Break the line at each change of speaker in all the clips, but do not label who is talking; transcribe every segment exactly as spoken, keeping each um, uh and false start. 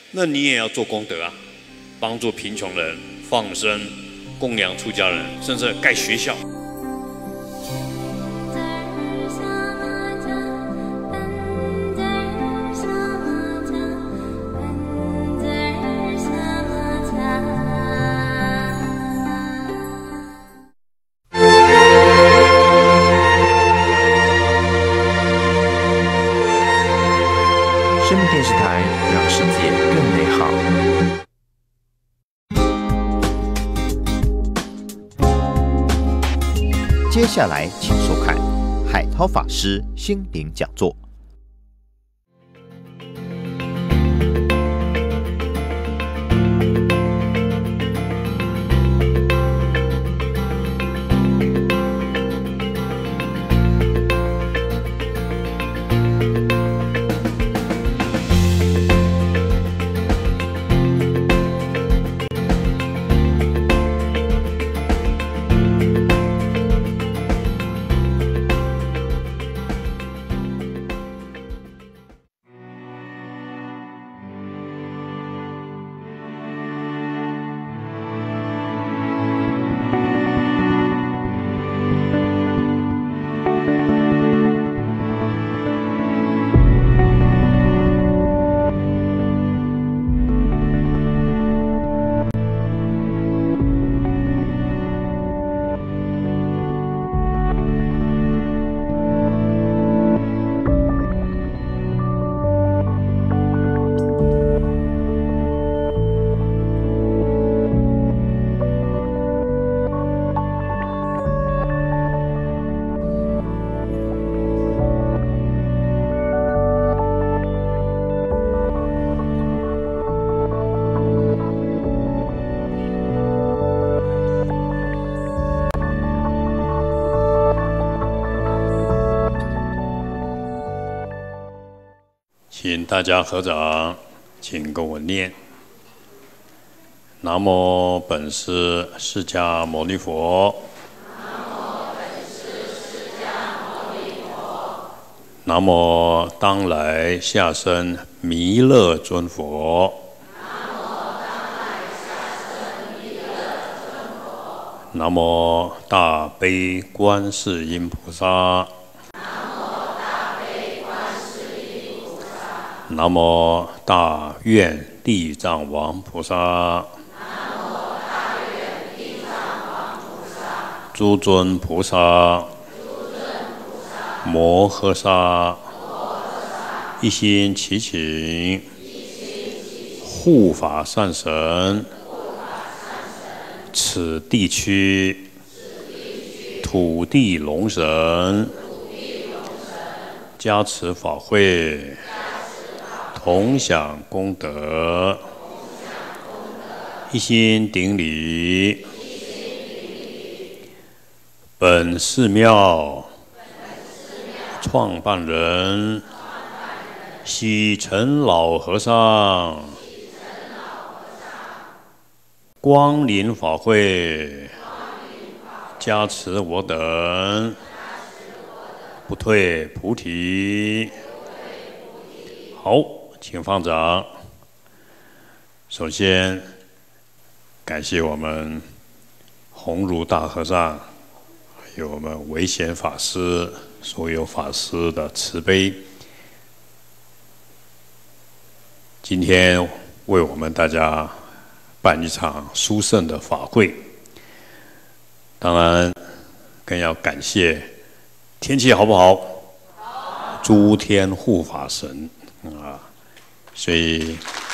那你也要做功德啊，帮助贫穷人、放生、供养出家人，甚至盖学校。
生命电视台，让世界更美好。接下来，请收看海涛法师心灵讲座。
请大家合掌，请跟我念：南无本师释迦牟尼佛。南无当来下生弥勒尊佛。南无大悲观世音菩萨。南无大愿地藏王菩萨。诸尊菩萨。摩诃萨。一心祈请护法善神，此地区土地龙神加持法会，同享功德，一心顶礼本寺庙创办人喜成老和尚光临法会，加持我等不退菩提。好，请放掌。首先，感谢我们鸿儒大和尚，还有我们维贤法师，所有法师的慈悲。今天为我们大家办一场殊胜的法会，当然更要感谢天气好不好？好。诸天护法神啊，所以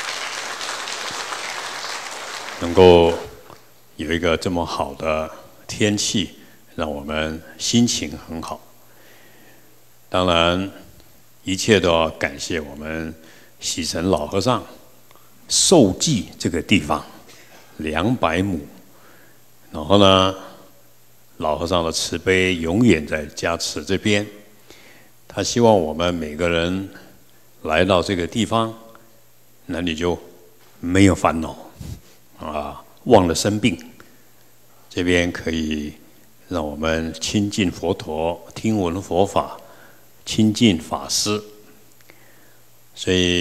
能够有一个这么好的天气，让我们心情很好。当然，一切都要感谢我们喜成老和尚受记这个地方两百亩，然后呢，老和尚的慈悲永远在加持这边。他希望我们每个人来到这个地方，那你就没有烦恼啊，忘了生病。这边可以让我们亲近佛陀，听闻佛法，亲近法师。所以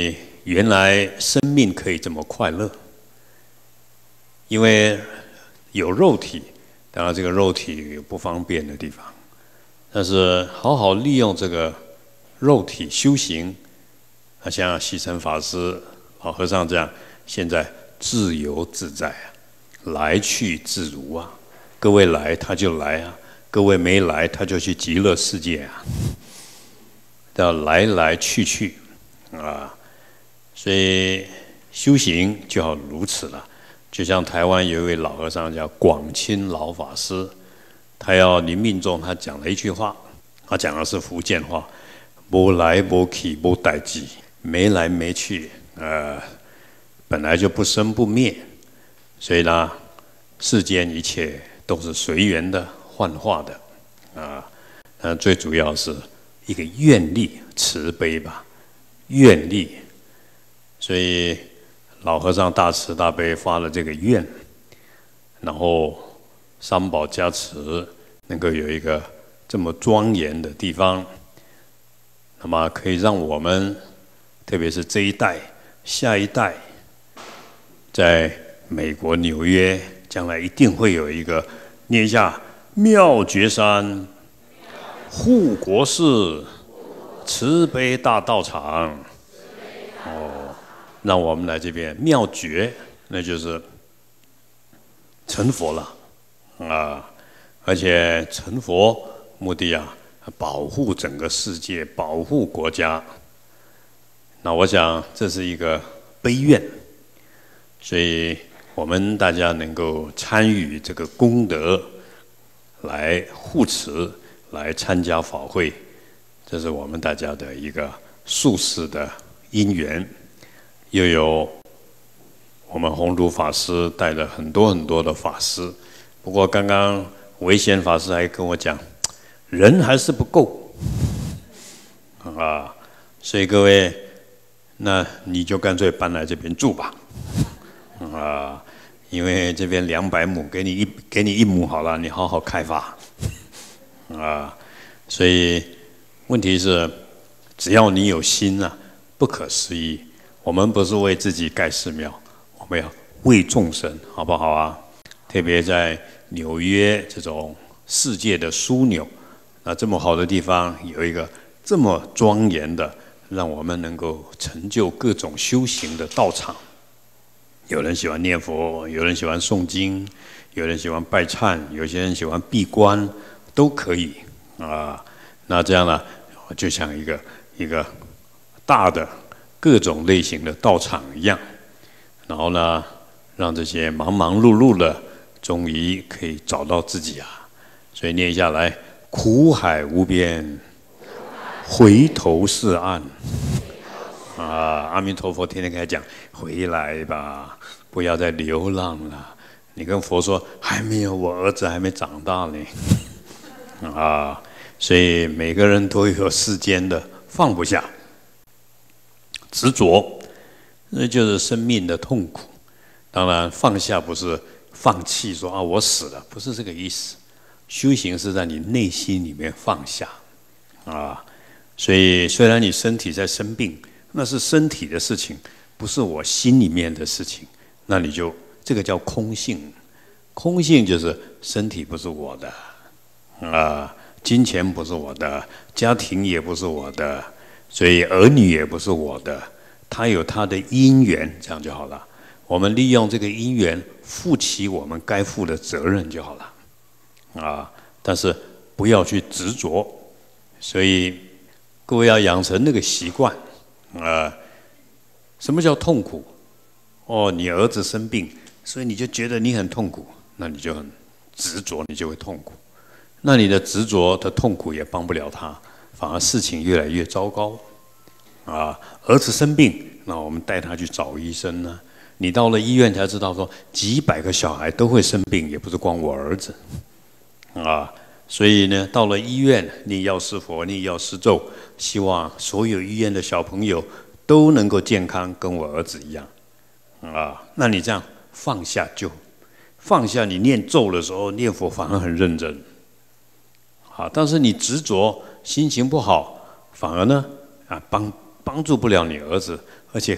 原来生命可以这么快乐，因为有肉体，当然这个肉体有不方便的地方，但是好好利用这个肉体修行，啊，像西城法师、老和尚这样，现在自由自在啊，来去自如啊。各位来他就来啊，各位没来他就去极乐世界啊，要来来去去啊。所以修行就要如此了。就像台湾有一位老和尚叫广清老法师，他要临命终，他讲了一句话，他讲的是福建话：无来无去无代志，没来没去，呃，本来就不生不灭。所以呢，世间一切都是随缘的、幻化的啊。那最主要是一个愿力、慈悲吧，愿力。所以老和尚大慈大悲发了这个愿，然后三宝加持，能够有一个这么庄严的地方，那么可以让我们，特别是这一代、下一代，在美国纽约，将来一定会有一个念一下妙觉山护国寺慈悲大道场。哦，让我们来这边妙觉，那就是成佛了啊！而且成佛目的啊，保护整个世界，保护国家。那我想这是一个悲愿，所以我们大家能够参与这个功德，来护持，来参加法会，这是我们大家的一个宿世的因缘。又有我们弘儒法师带了很多很多的法师，不过刚刚维贤法师还跟我讲，人还是不够啊，所以各位，那你就干脆搬来这边住吧，啊，因为这边两百亩，给你一给你一亩好了，你好好开发，啊，所以问题是，只要你有心啊，不可思议。我们不是为自己盖寺庙，我们要为众生，好不好啊？特别在纽约这种世界的枢纽，那这么好的地方，有一个这么庄严的，让我们能够成就各种修行的道场。有人喜欢念佛，有人喜欢诵经，有人喜欢拜忏，有些人喜欢闭关，都可以啊。那这样呢，就像一个一个大的各种类型的道场一样，然后呢，让这些忙忙碌碌的，终于可以找到自己啊。所以念下来：苦海无边，回头是岸。啊，阿弥陀佛天天跟他讲，回来吧，不要再流浪了。你跟佛说，还没有，我儿子还没长大呢。啊，所以每个人都有世间的放不下。执着，那就是生命的痛苦。当然，放下不是放弃说啊我死了，不是这个意思。修行是在你内心里面放下啊。所以，虽然你身体在生病，那是身体的事情，不是我心里面的事情。那你就这个叫空性。空性就是身体不是我的啊，金钱不是我的，家庭也不是我的。所以儿女也不是我的，他有他的因缘，这样就好了。我们利用这个因缘，负起我们该负的责任就好了，啊！但是不要去执着。所以各位要养成那个习惯，啊！什么叫痛苦？哦，你儿子生病，所以你就觉得你很痛苦，那你就很执着，你就会痛苦。那你的执着的痛苦也帮不了他。反而事情越来越糟糕，啊！儿子生病，那我们带他去找医生呢。你到了医院才知道说，几百个小孩都会生病，也不是光我儿子，啊！所以呢，到了医院，你要是佛，你要施咒，希望所有医院的小朋友都能够健康，跟我儿子一样，啊！那你这样放下就放下，你念咒的时候念佛反而很认真，好，但是你执着。心情不好，反而呢，啊，帮帮助不了你儿子，而且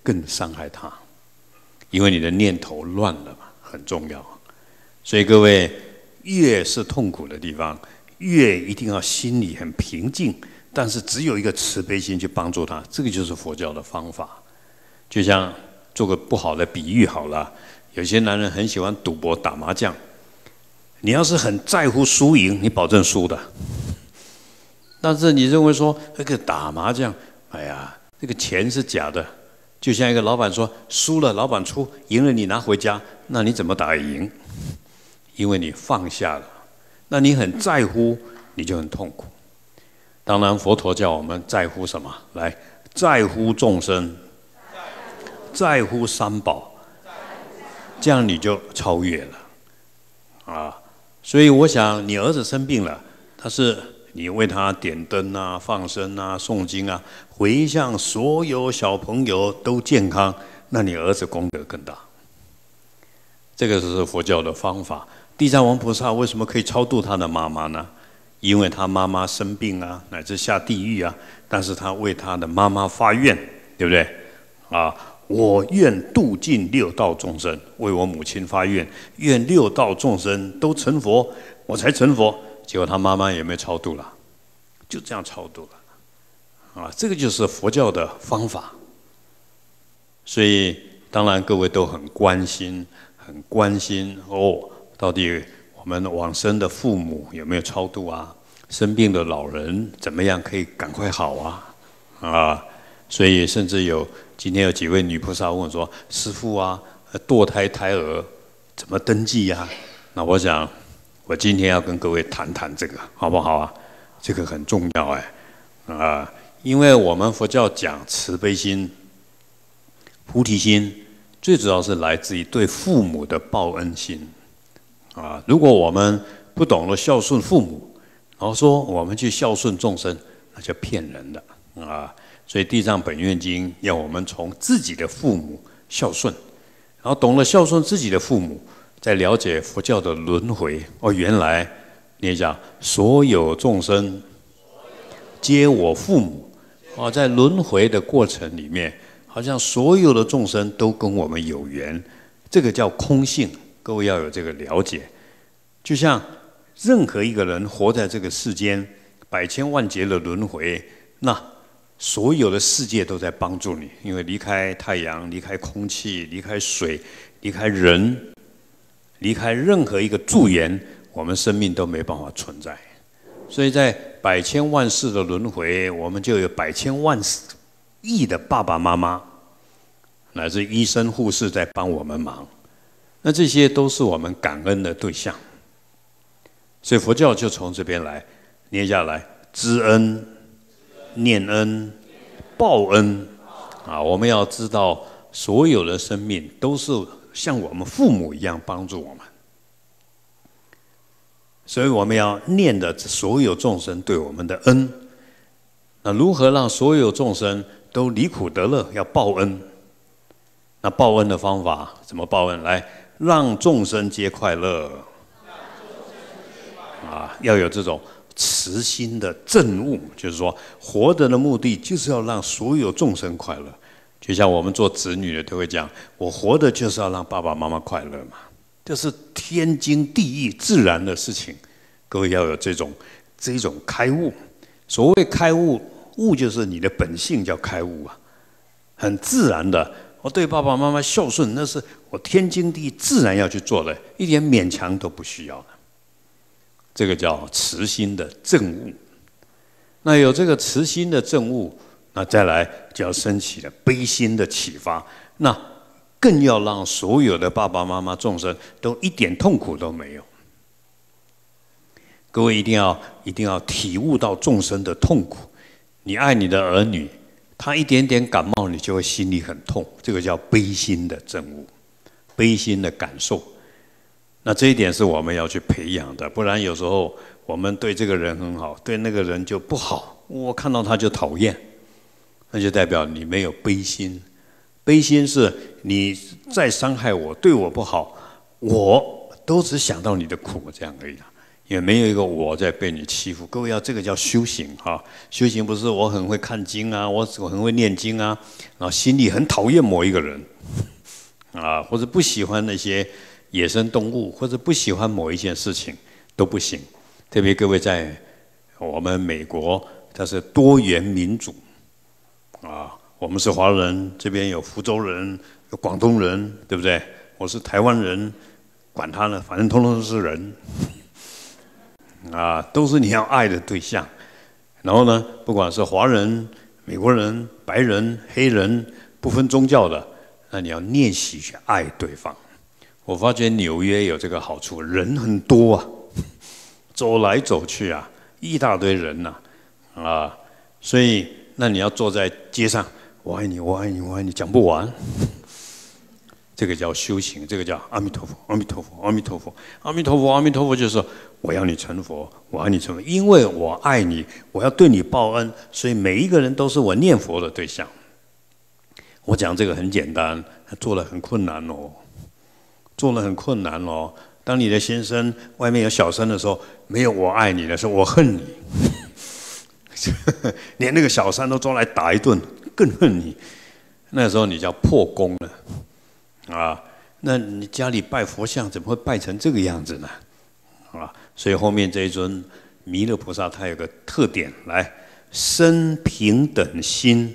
更伤害他，因为你的念头乱了嘛，很重要。所以各位，越是痛苦的地方，越一定要心里很平静，但是只有一个慈悲心去帮助他，这个就是佛教的方法。就像做个不好的比喻好了，有些男人很喜欢赌博打麻将，你要是很在乎输赢，你保证输的。但是你认为说那个打麻将，哎呀，这个钱是假的，就像一个老板说输了老板出，赢了你拿回家，那你怎么打赢？因为你放下了，那你很在乎，你就很痛苦。当然，佛陀叫我们在乎什么？来，在乎众生，在乎三宝，这样你就超越了啊！所以我想，你儿子生病了，他是你为他点灯啊、放生啊、诵经啊，回向所有小朋友都健康，那你儿子功德更大。这个是佛教的方法。地藏王菩萨为什么可以超度他的妈妈呢？因为他妈妈生病啊，乃至下地狱啊，但是他为他的妈妈发愿，对不对？啊，我愿度尽六道众生，为我母亲发愿，愿六道众生都成佛，我才成佛。结果他妈妈也没超度了，就这样超度了。啊，这个就是佛教的方法。所以当然各位都很关心，很关心哦。到底我们往生的父母有没有超度啊？生病的老人怎么样可以赶快好啊？啊，所以甚至有今天有几位女菩萨问我说：“师父啊，堕胎胎儿怎么登记呀？”那我想，我今天要跟各位谈谈这个，好不好啊？这个很重要哎，啊，因为我们佛教讲慈悲心、菩提心，最主要是来自于对父母的报恩心。啊，如果我们不懂得孝顺父母，然后说我们去孝顺众生，那就骗人的啊！所以《地藏本愿经》要我们从自己的父母孝顺，然后懂了孝顺自己的父母，再了解佛教的轮回。哦，原来你也讲所有众生皆我父母啊，在轮回的过程里面，好像所有的众生都跟我们有缘，这个叫空性。各位要有这个了解，就像任何一个人活在这个世间，百千万劫的轮回，那所有的世界都在帮助你，因为离开太阳、离开空气、离开水、离开人、离开任何一个助缘，我们生命都没办法存在。所以在百千万世的轮回，我们就有百千万亿的爸爸妈妈，乃至医生护士在帮我们忙。那这些都是我们感恩的对象，所以佛教就从这边来念下来：知恩、念恩、报恩。啊，我们要知道，所有的生命都是像我们父母一样帮助我们，所以我们要念的所有众生对我们的恩。那如何让所有众生都离苦得乐？要报恩。那报恩的方法怎么报恩？来。让众生皆快乐，啊，要有这种慈心的证悟，就是说，活着的目的就是要让所有众生快乐。就像我们做子女的都会讲，我活的就是要让爸爸妈妈快乐嘛，这是天经地义、自然的事情。各位要有这种这种开悟。所谓开悟，悟就是你的本性叫开悟啊，很自然的。我对爸爸妈妈孝顺，那是我天经地义自然要去做的，一点勉强都不需要的。这个叫慈心的证悟。那有这个慈心的证悟，那再来就要升起了悲心的启发，那更要让所有的爸爸妈妈众生都一点痛苦都没有。各位一定要一定要体悟到众生的痛苦。你爱你的儿女，他一点点感冒，你就会心里很痛，这个叫悲心的证悟，悲心的感受。那这一点是我们要去培养的，不然有时候我们对这个人很好，对那个人就不好，我看到他就讨厌，那就代表你没有悲心。悲心是你再伤害我，对我不好，我都只想到你的苦，这样而已。 也没有一个我在被你欺负。各位要这个叫修行哈，修行不是我很会看经啊，我我很会念经啊，然后心里很讨厌某一个人啊，或者不喜欢那些野生动物，或者不喜欢某一件事情都不行。特别各位在我们美国，它是多元民主啊，我们是华人，这边有福州人，有广东人，对不对？我是台湾人，管他呢，反正通通都是人。啊，都是你要爱的对象。然后呢，不管是华人、美国人、白人、黑人，不分宗教的，那你要练习去爱对方。我发觉纽约有这个好处，人很多啊，走来走去啊，一大堆人呐、啊，啊，所以那你要坐在街上，我爱你，我爱你，我爱你，讲不完。这个叫修行，这个叫阿弥陀佛，阿弥陀佛，阿弥陀佛，阿弥陀佛，阿弥陀佛，就是说我要你成佛，我要你成佛，因为我爱你，我要对你报恩，所以每一个人都是我念佛的对象。我讲这个很简单，做了很困难哦，做了很困难哦。当你的先生外面有小三的时候，没有我爱你的时候，我恨你，连那个小三都抓来打一顿，更恨你。那时候你叫破功了。啊，那你家里拜佛像怎么会拜成这个样子呢？啊，所以后面这一尊弥勒菩萨，他有个特点，来生平等心，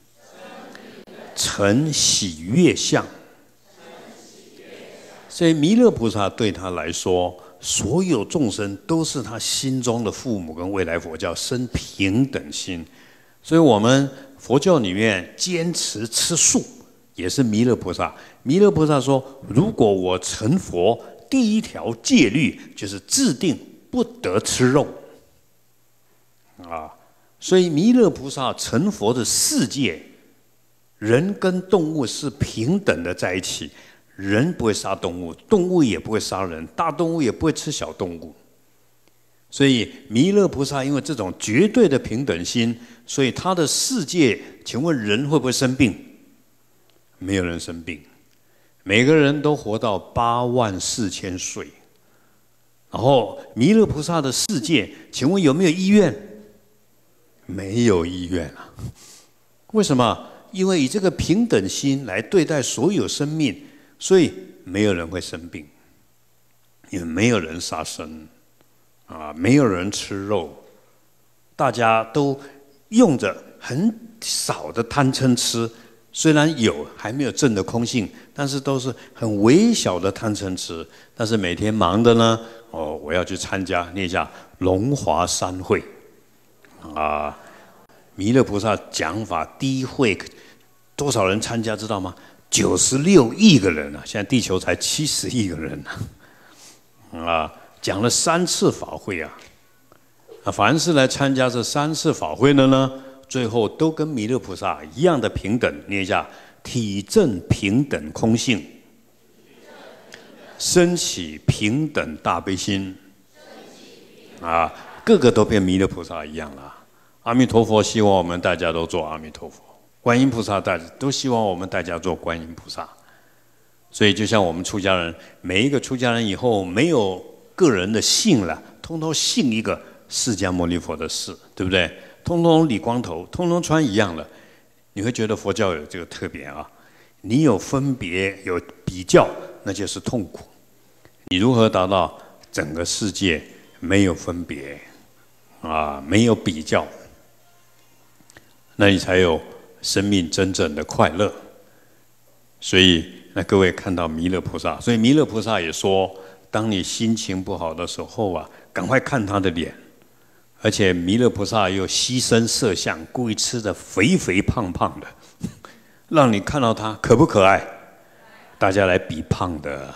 成喜悦相。所以弥勒菩萨对他来说，所有众生都是他心中的父母跟未来佛教，生平等心。所以我们佛教里面坚持吃素，也是弥勒菩萨。弥勒菩萨说：“如果我成佛，第一条戒律就是制定不得吃肉。”啊，所以弥勒菩萨成佛的世界，人跟动物是平等的在一起，人不会杀动物，动物也不会杀人，大动物也不会吃小动物。所以弥勒菩萨因为这种绝对的平等心，所以他的世界，请问人会不会生病？没有人生病。每个人都活到八万四千岁，然后弥勒菩萨的世界，请问有没有医院？没有医院啊！为什么？因为以这个平等心来对待所有生命，所以没有人会生病，也没有人杀生，啊，没有人吃肉，大家都用着很少的贪嗔痴。虽然有还没有证的空性，但是都是很微小的贪嗔痴。但是每天忙的呢，哦，我要去参加念一下龙华三会，啊，弥勒菩萨讲法第一会多少人参加知道吗？九十六亿个人啊！现在地球才七十亿个人啊！啊，讲了三次法会啊！啊，凡是来参加这三次法会的呢，最后都跟弥勒菩萨一样的平等，念一下体证平等空性，升起平等大悲心，啊，个个都变弥勒菩萨一样了。阿弥陀佛，希望我们大家都做阿弥陀佛；观音菩萨大家都希望我们大家做观音菩萨。所以，就像我们出家人，每一个出家人以后没有个人的姓了，通通姓一个释迦牟尼佛的氏，对不对？通通理光头，通通穿一样的，你会觉得佛教有这个特别啊。你有分别，有比较，那就是痛苦。你如何达到整个世界没有分别啊，没有比较，那你才有生命真正的快乐。所以，那各位看到弥勒菩萨，所以弥勒菩萨也说，当你心情不好的时候啊，赶快看他的脸。而且弥勒菩萨又牺牲色相，故意吃的肥肥胖胖的，让你看到他可不可爱？大家来比胖的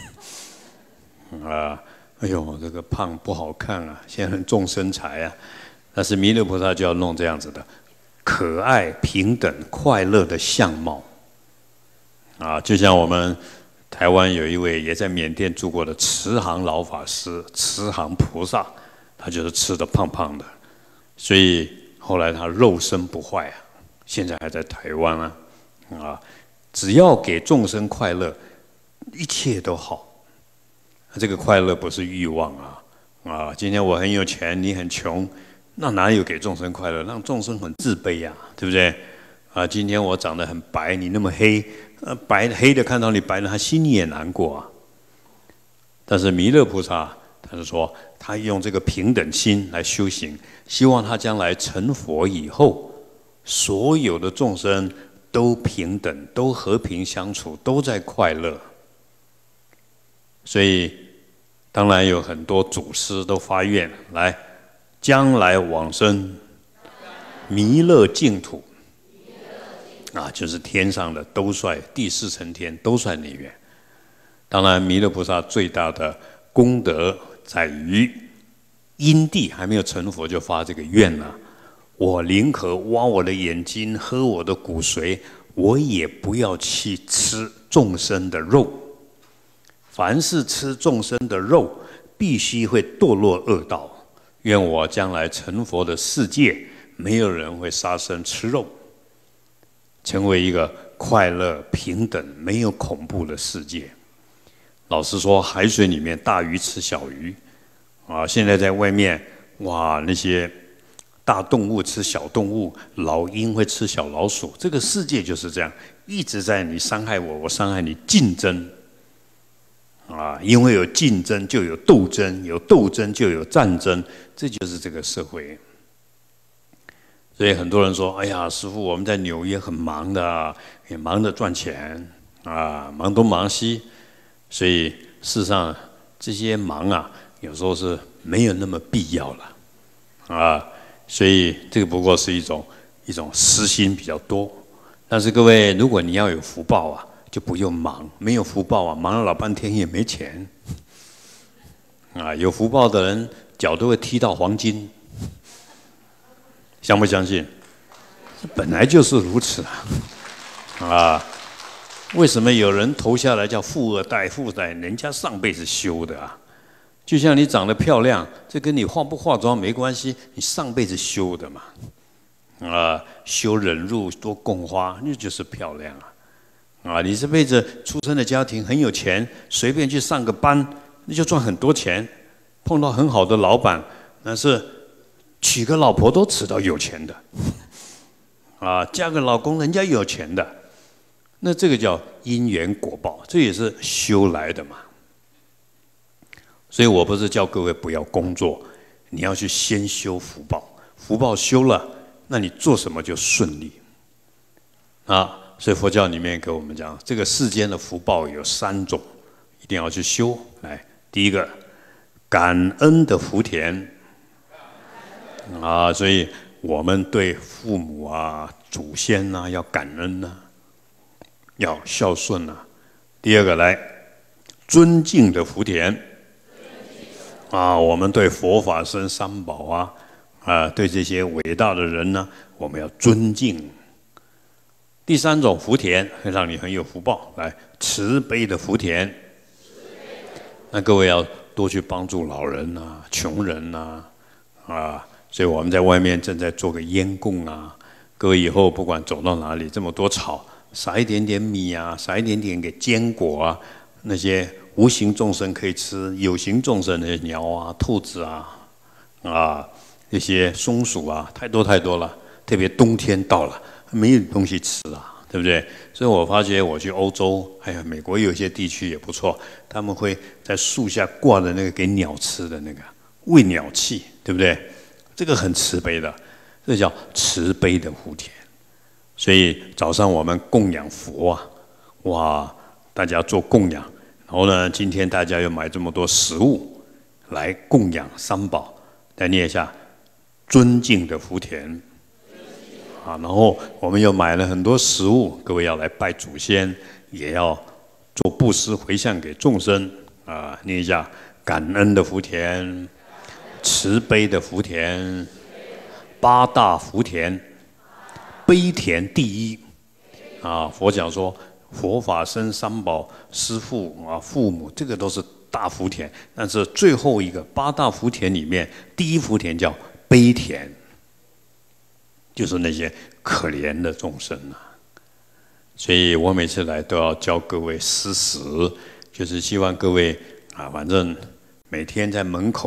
啊！哎呦，这个胖不好看啊，现在很重身材啊。但是弥勒菩萨就要弄这样子的可爱、平等、快乐的相貌啊！就像我们台湾有一位也在缅甸住过的慈航老法师，慈航菩萨。他就是吃的胖胖的，所以后来他肉身不坏啊，现在还在台湾啊，啊，只要给众生快乐，一切都好。这个快乐不是欲望啊， 啊，今天我很有钱，你很穷，那哪有给众生快乐？让众生很自卑呀、啊，对不对？啊，今天我长得很白，你那么黑，呃，白黑的看到你白的，他心里也难过啊。但是弥勒菩萨，他是说，他用这个平等心来修行，希望他将来成佛以后，所有的众生都平等，都和平相处，都在快乐。所以，当然有很多祖师都发愿来，将来往生弥勒净土，啊，就是天上的都率第四层天都率内愿。当然，弥勒菩萨最大的功德在于因地还没有成佛就发这个愿了、啊。我宁可挖我的眼睛，喝我的骨髓，我也不要去吃众生的肉。凡是吃众生的肉，必须会堕落恶道。愿我将来成佛的世界，没有人会杀生吃肉，成为一个快乐、平等、没有恐怖的世界。老实说，海水里面大鱼吃小鱼，啊，现在在外面，哇，那些大动物吃小动物，老鹰会吃小老鼠，这个世界就是这样，一直在你伤害我，我伤害你，竞争。啊，因为有竞争就有斗争，有斗争就有战争，这就是这个社会。所以很多人说：“哎呀，师父，我们在纽约很忙的，也忙着赚钱啊，忙东忙西。”所以事实上，这些忙啊，有时候是没有那么必要了啊。所以这个不过是一种一种私心比较多。但是各位，如果你要有福报啊，就不用忙，没有福报啊，忙了老半天也没钱。啊，有福报的人脚都会踢到黄金，相不相信？本来就是如此啊！啊，为什么有人投下来叫富二代？富二代人家上辈子修的啊，就像你长得漂亮，这跟你化不化妆没关系，你上辈子修的嘛。啊，修忍辱多供花，那就是漂亮啊！啊，你这辈子出生的家庭很有钱，随便去上个班，那就赚很多钱。碰到很好的老板，那是娶个老婆都娶到有钱的。啊，嫁个老公人家有钱的，那这个叫因缘果报，这也是修来的嘛。所以我不是叫各位不要工作，你要去先修福报，福报修了，那你做什么就顺利。啊。所以佛教里面给我们讲，这个世间的福报有三种，一定要去修。来，第一个，感恩的福田啊，所以我们对父母啊、祖先啊要感恩呐、啊，要孝顺呐、啊。第二个，来，尊敬的福田啊，我们对佛法僧三宝啊，啊，对这些伟大的人呢、啊，我们要尊敬。第三种福田会让你很有福报，来慈悲的福田。那各位要多去帮助老人啊、穷人呐，啊，所以我们在外面正在做个烟供啊。各位以后不管走到哪里，这么多草，撒一点点米啊，撒一点点给坚果啊，那些无形众生可以吃，有形众生那些鸟啊、兔子啊，啊，那些松鼠啊，太多太多了，特别冬天到了。没有东西吃啊，对不对？所以我发觉我去欧洲，还有美国有一些地区也不错，他们会在树下挂的那个给鸟吃的那个喂鸟器，对不对？这个很慈悲的，这叫慈悲的福田。所以早上我们供养佛啊，哇，大家做供养，然后呢，今天大家又买这么多食物来供养三宝，来念一下尊敬的福田。啊，然后我们又买了很多食物，各位要来拜祖先，也要做布施回向给众生啊！念一下感恩的福田，慈悲的福田，八大福田，悲田第一啊！佛讲说佛法僧三宝师父啊父母，这个都是大福田，但是最后一个八大福田里面，第一福田叫悲田。就是那些可怜的众生啊，所以我每次来都要教各位施食，就是希望各位啊，反正每天在门口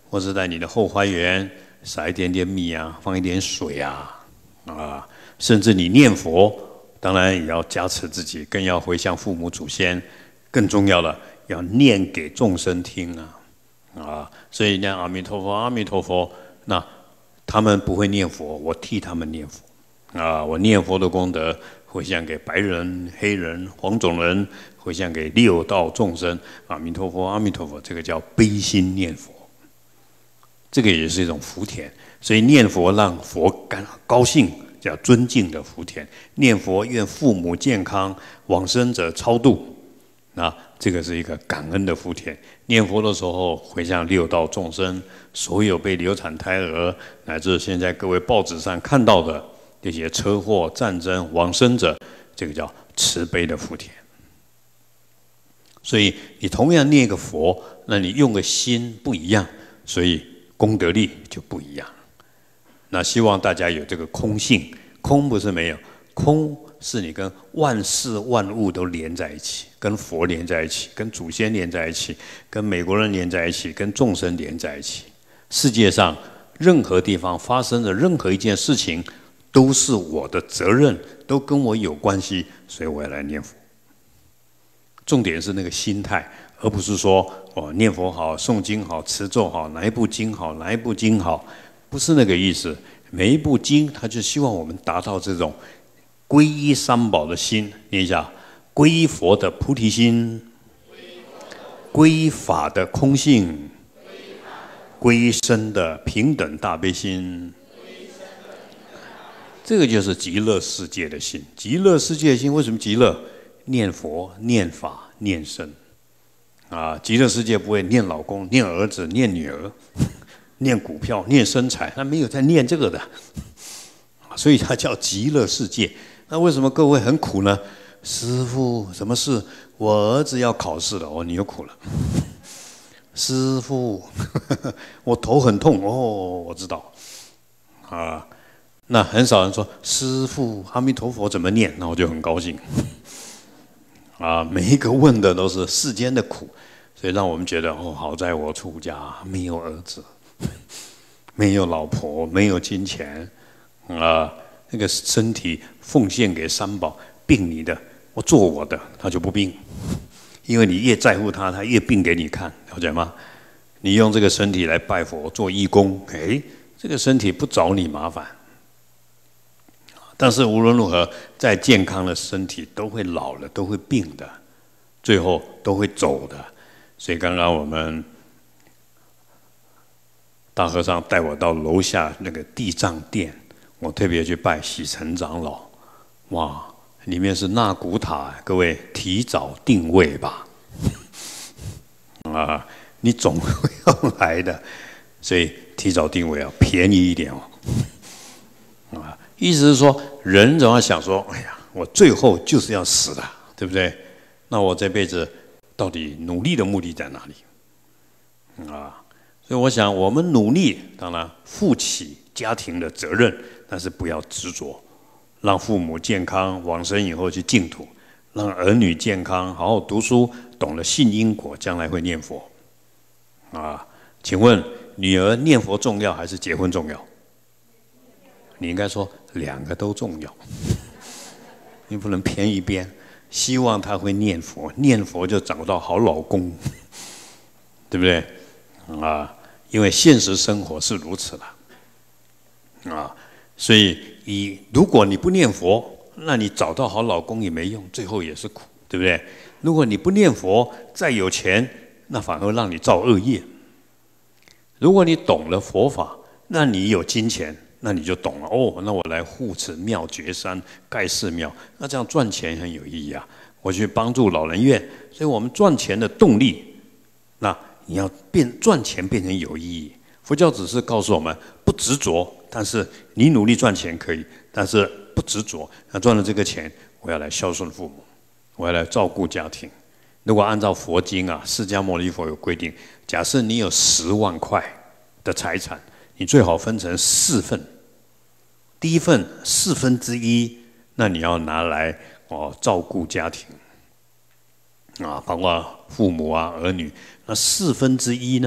或是在你的后花园撒一点点米啊，放一点水啊，啊，甚至你念佛，当然也要加持自己，更要回向父母祖先，更重要的要念给众生听啊，啊，所以念阿弥陀佛，阿弥陀佛，那他们不会念佛，我替他们念佛，啊，我念佛的功德回向给白人、黑人、黄种人，回向给六道众生，阿弥陀佛，阿弥陀佛，这个叫悲心念佛。这个也是一种福田，所以念佛让佛感高兴，叫尊敬的福田。念佛愿父母健康，往生者超度，那这个是一个感恩的福田。念佛的时候回向六道众生，所有被流产胎儿，乃至现在各位报纸上看到的这些车祸、战争往生者，这个叫慈悲的福田。所以你同样念一个佛，那你用的心不一样，所以功德力就不一样。那希望大家有这个空性，空不是没有，空是你跟万事万物都连在一起，跟佛连在一起，跟祖先连在一起，跟美国人连在一起，跟众生连在一起。世界上任何地方发生的任何一件事情，都是我的责任，都跟我有关系，所以我要来念佛。重点是那个心态，而不是说哦念佛好、诵经好、持咒好，哪一部经好、哪一部经好，不是那个意思。每一部经，他就希望我们达到这种皈依三宝的心。念一下：皈依佛的菩提心，皈依法的空性，皈依僧的平等大悲心。这个就是极乐世界的心。极乐世界的心为什么极乐？念佛、念法、念僧。啊，极乐世界不会念老公、念儿子、念女儿、念股票、念身材，他没有在念这个的，所以它叫极乐世界。那为什么各位很苦呢？师父，什么事？我儿子要考试了，哦，你又苦了。师父，我头很痛，哦，我知道。啊，那很少人说师父，阿弥陀佛怎么念？那我就很高兴。啊，每一个问的都是世间的苦，所以让我们觉得哦，好在我出家，没有儿子，没有老婆，没有金钱，啊，那个身体奉献给三宝，病你的，我做我的，他就不病，因为你越在乎他，他越病给你看，了解吗？你用这个身体来拜佛做义工，哎，这个身体不找你麻烦。但是无论如何，再健康的身体都会老了，都会病的，最后都会走的。所以刚刚我们大和尚带我到楼下那个地藏殿，我特别去拜喜成长老。哇，里面是纳古塔，各位提早定位吧。啊，你总会要来的，所以提早定位啊，便宜一点哦。啊。意思是说，人总要想说：“哎呀，我最后就是要死的，对不对？那我这辈子到底努力的目的在哪里？”啊，所以我想，我们努力，当然负起家庭的责任，但是不要执着，让父母健康，往生以后去净土，让儿女健康，好好读书，懂了信因果，将来会念佛。啊，请问女儿念佛重要还是结婚重要？你应该说两个都重要，你不能偏一边。希望他会念佛，念佛就找到好老公，对不对？啊，因为现实生活是如此的，啊，所以你如果你不念佛，那你找到好老公也没用，最后也是苦，对不对？如果你不念佛，再有钱，那反而让你造恶业。如果你懂了佛法，那你有金钱。那你就懂了哦，那我来护持庙觉山盖寺庙，那这样赚钱很有意义啊。我去帮助老人院，所以我们赚钱的动力，那你要变赚钱变成有意义。佛教只是告诉我们不执着，但是你努力赚钱可以，但是不执着。那赚了这个钱，我要来孝顺父母，我要来照顾家庭。如果按照佛经啊，释迦牟尼佛有规定，假设你有十万块的财产。你最好分成四份，第一份四分之一，那你要拿来哦照顾家庭，啊，包括父母啊儿女。那四分之一呢，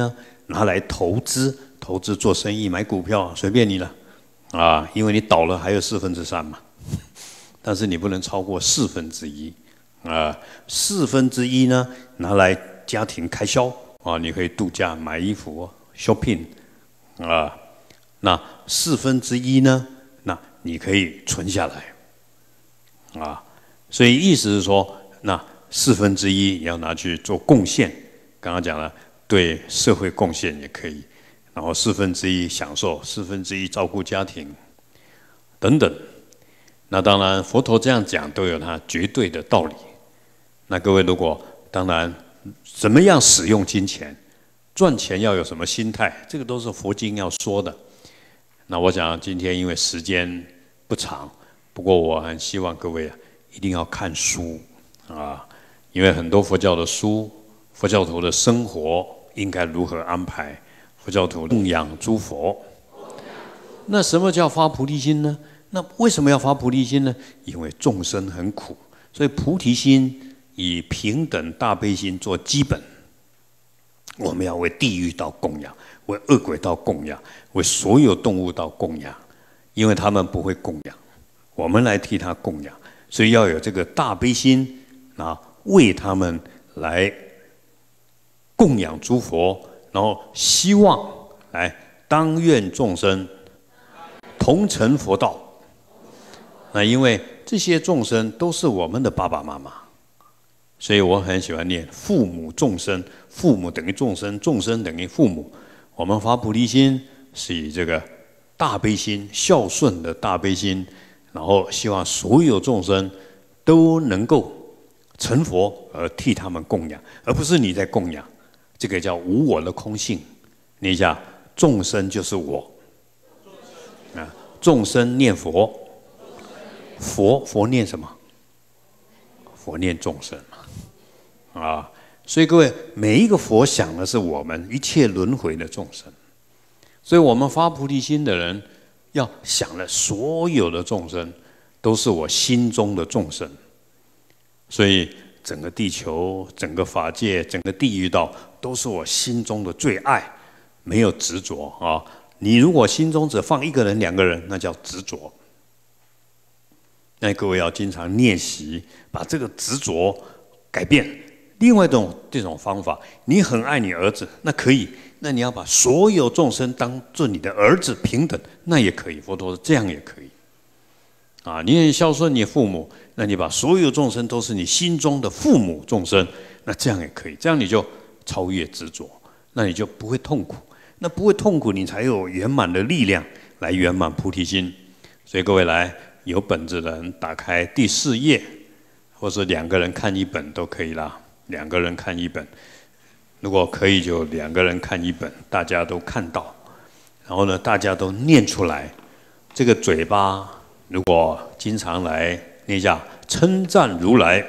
拿来投资，投资做生意、买股票，随便你了，啊，因为你倒了还有四分之三嘛，但是你不能超过四分之一，啊，四分之一呢拿来家庭开销啊，你可以度假、买衣服、shopping， 啊，那四分之一呢，那你可以存下来，啊，所以意思是说，那四分之一你要拿去做贡献，刚刚讲了。对社会贡献也可以，然后四分之一享受，四分之一照顾家庭，等等。那当然，佛陀这样讲都有他绝对的道理。那各位如果当然怎么样使用金钱，赚钱要有什么心态，这个都是佛经要说的。那我想今天因为时间不长，不过我很希望各位啊一定要看书啊，因为很多佛教的书，佛教徒的生活。应该如何安排？佛教徒供养诸佛。那什么叫发菩提心呢？那为什么要发菩提心呢？因为众生很苦，所以菩提心以平等大悲心做基本。我们要为地狱道供养，为恶鬼道供养，为所有动物道供养，因为他们不会供养，我们来替他供养，所以要有这个大悲心啊，为他们来。供养诸佛，然后希望来当愿众生同成佛道。那因为这些众生都是我们的爸爸妈妈，所以我很喜欢念父母众生，父母等于众生，众生等于父母。我们发菩提心是以这个大悲心、孝顺的大悲心，然后希望所有众生都能够成佛，而替他们供养，而不是你在供养。这个叫无我的空性。念一下，众生就是我。啊，众生念佛，佛佛念什么？佛念众生嘛。啊，所以各位，每一个佛想的是我们一切轮回的众生。所以我们发菩提心的人，要想了所有的众生都是我心中的众生。所以整个地球、整个法界、整个地狱道，都是我心中的最爱，没有执着啊！你如果心中只放一个人、两个人，那叫执着。那各位要经常练习，把这个执着改变。另外一种这种方法，你很爱你儿子，那可以，那你要把所有众生当做你的儿子平等，那也可以。佛陀说这样也可以。啊，你很孝顺你父母，那你把所有众生都是你心中的父母众生，那这样也可以。这样你就超越执着，那你就不会痛苦。那不会痛苦，你才有圆满的力量来圆满菩提心。所以各位来有本子的人，打开第四页，或是两个人看一本都可以啦。两个人看一本，如果可以就两个人看一本，大家都看到，然后呢，大家都念出来。这个嘴巴如果经常来念一下，称赞如来，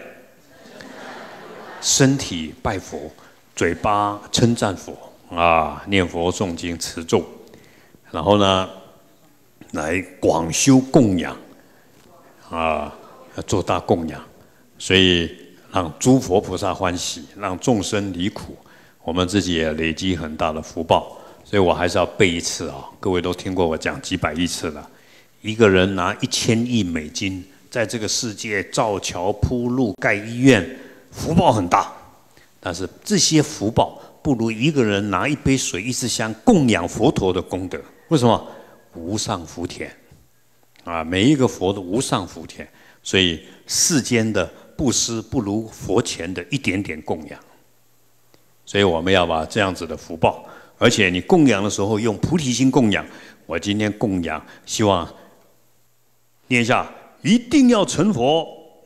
身体拜佛，嘴巴称赞佛啊，念佛诵经持咒，然后呢，来广修供养啊，做大供养，所以让诸佛菩萨欢喜，让众生离苦，我们自己也累积很大的福报。所以我还是要背一次啊，各位都听过我讲几百亿次了。一个人拿一千亿美金，在这个世界造桥铺路、盖医院，福报很大。但是这些福报不如一个人拿一杯水、一支香供养佛陀的功德。为什么？无上福田啊！每一个佛都无上福田，所以世间的布施不如佛前的一点点供养。所以我们要把这样子的福报，而且你供养的时候用菩提心供养。我今天供养，希望念一下，一定要成佛，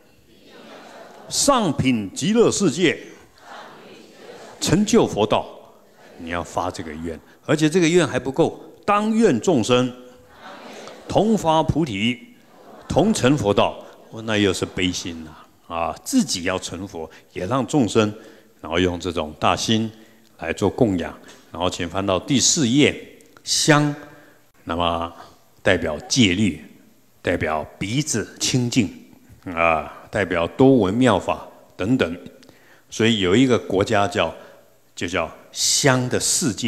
上品极乐世界，成就佛道。你要发这个愿，而且这个愿还不够，当愿众生同发菩提，同成佛道。那又是悲心呐、啊！啊，自己要成佛，也让众生，然后用这种大心来做供养。然后请翻到第四页，香，那么代表戒律。代表鼻子清净啊，代表多闻妙法等等，所以有一个国家叫就叫香的世界。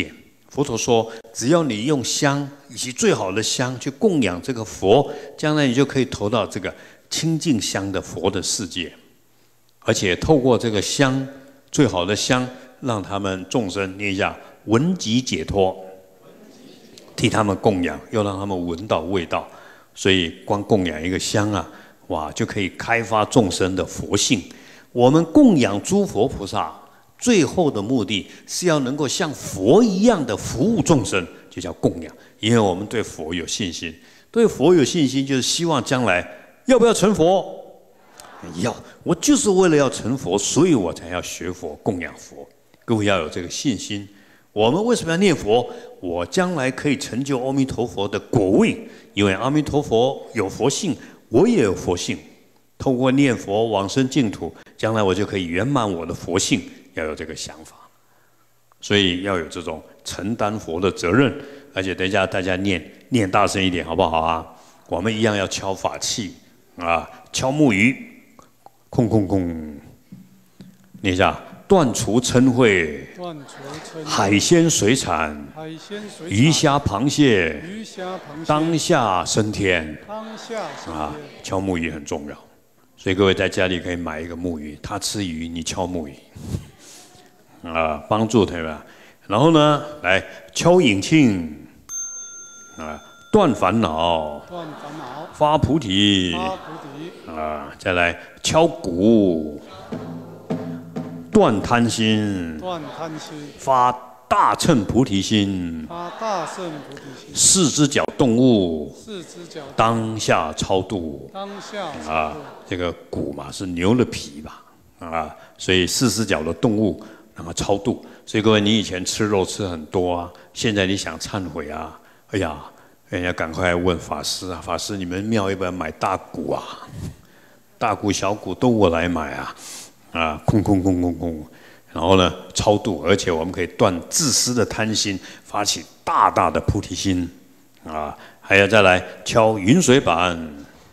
佛陀说，只要你用香以及最好的香去供养这个佛，将来你就可以投到这个清净香的佛的世界，而且透过这个香，最好的香，让他们众生念一下闻即解脱，替他们供养，又让他们闻到味道，所以光供养一个香啊，哇，就可以开发众生的佛性。我们供养诸佛菩萨，最后的目的是要能够像佛一样的服务众生，就叫供养。因为我们对佛有信心，对佛有信心，就是希望将来要不要成佛？要，我就是为了要成佛，所以我才要学佛、供养佛。各位要有这个信心。我们为什么要念佛？我将来可以成就阿弥陀佛的果位，因为阿弥陀佛有佛性，我也有佛性。透过念佛往生净土，将来我就可以圆满我的佛性。要有这个想法，所以要有这种承担佛的责任。而且等一下大家念念大声一点，好不好啊？我们一样要敲法器啊，敲木鱼，空空空，念一下。断除嗔恚，海鲜水产，鱼虾螃蟹，当下升天。啊，敲木鱼很重要，所以各位在家里可以买一个木鱼，他吃鱼，你敲木鱼，啊，帮助他们。然后呢，来敲引磬，啊，断烦恼，发菩提，啊，再来敲鼓。断贪心，断贪心，发大乘菩提心，发大乘菩提心。四只脚动物，四只脚当下超度，当下啊，这个骨嘛是牛的皮吧，啊，所以四只脚的动物然后超度。所以各位，你以前吃肉吃很多啊，现在你想忏悔啊，哎呀，人家赶快问法师啊，法师你们庙要不要买大骨啊？大骨小骨都我来买啊。啊，空空空空空，然后呢，超度，而且我们可以断自私的贪心，发起大大的菩提心，啊，还要再来敲云水板，